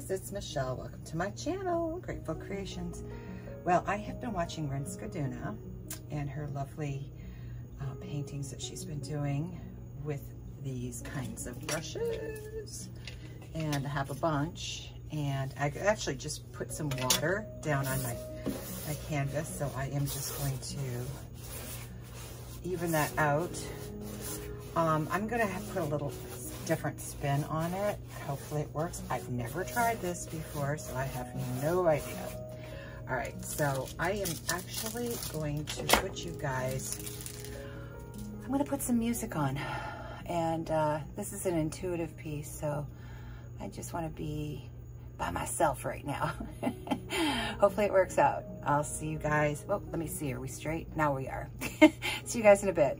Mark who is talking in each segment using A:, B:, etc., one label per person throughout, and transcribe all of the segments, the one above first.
A: guys, it's Michelle. Welcome to my channel, Grateful Creations. Well, I have been watching Rinske Douna and her lovely paintings that she's been doing with these kinds of brushes. And I have a bunch, and I actually just put some water down on my canvas, so I am just going to even that out. I'm gonna have to put a little different spin on it. Hopefully it works. I've never tried this before, so I have no idea. All right, so I am actually going to put you guys, I'm gonna put some music on. And this is an intuitive piece, so I just wanna be by myself right now. Hopefully it works out. I'll see you guys. Oh, let me see, are we straight? Now we are. See you guys in a bit.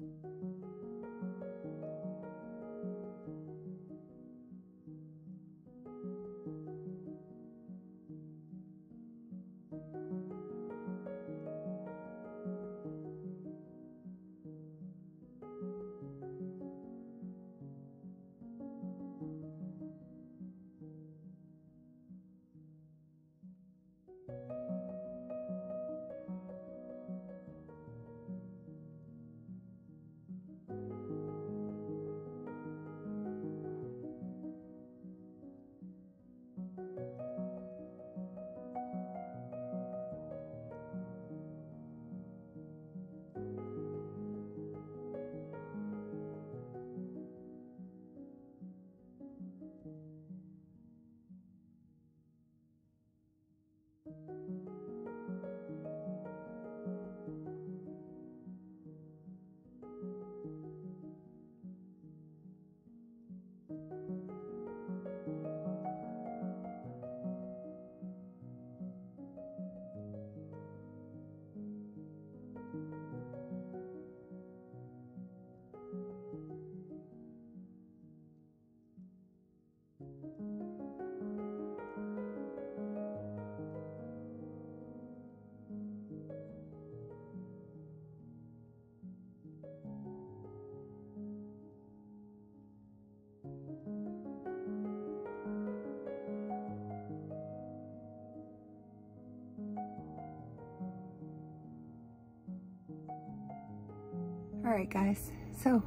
B: All right, guys, so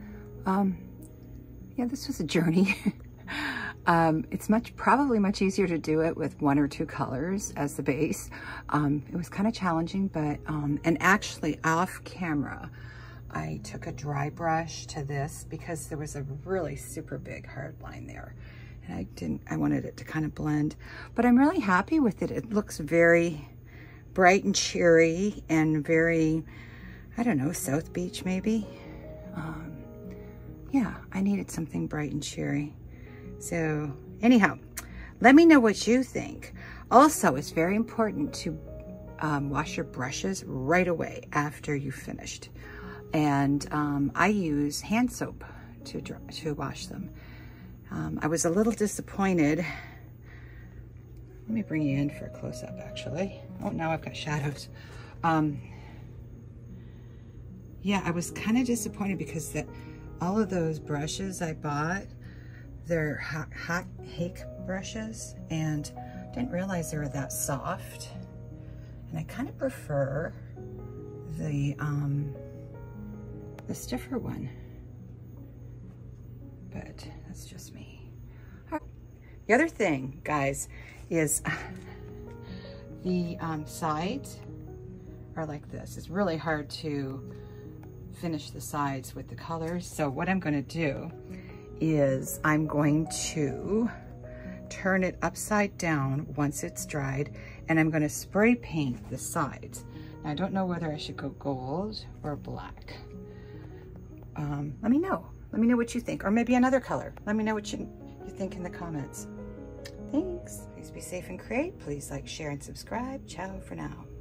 B: yeah, this was a journey. It's probably much easier to do it with 1 or 2 colors as the base. It was kind of challenging, but and actually off camera I took a dry brush to this because there was a really super big hard line there, and I wanted it to kind of blend, but I'm really happy with it. It looks very bright and cheery and very, I don't know, South Beach maybe. Yeah, I needed something bright and cheery. So anyhow, let me know what you think. Also, it's very important to wash your brushes right away after you've finished. And I use hand soap to wash them. I was a little disappointed. Let me bring you in for a close-up, actually. Oh, now I've got shadows. Yeah, I was kind of disappointed because all of those brushes I bought, they're hot hake brushes, and didn't realize they were that soft. And I kind of prefer the stiffer one, but that's just me. The other thing, guys, is the sides are like this. It's really hard to finish the sides with the colors. So what I'm going to do is I'm going to turn it upside down once it's dried, and I'm going to spray paint the sides. Now, I don't know whether I should go gold or black. Let me know. Let me know what you think, or maybe another color. Let me know what you think in the comments. Thanks. Please be safe and create. Please like, share, and subscribe. Ciao for now.